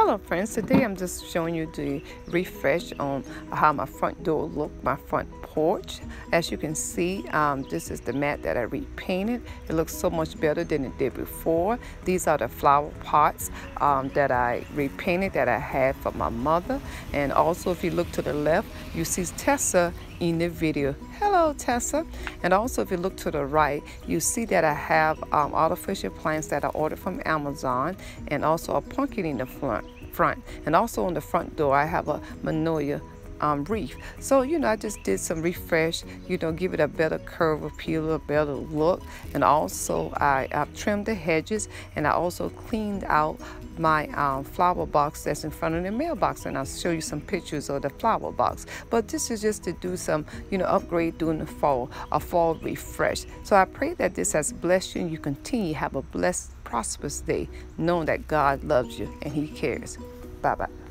Hello friends, today I'm just showing you the refresh on how my front door looked, my front porch. As you can see, this is the mat that I repainted. It looks so much better than it did before. These are the flower pots that I repainted that I had for my mother. And also if you look to the left, you see Tessa in the video. Hello Tessa. And also if you look to the right, you see that I have artificial plants that I ordered from Amazon, and also a pumpkin in the front. And also on the front door I have a magnolia wreath. So I just did some refresh, give it a better curve appeal, a better look. And also I've trimmed the hedges, and I also cleaned out my flower box that's in front of the mailbox, and I'll show you some pictures of the flower box. But this is just to do some upgrade during the fall, a fall refresh. So I pray that this has blessed you, and you continue to have a blessed, prosperous day, knowing that God loves you and He cares. Bye bye.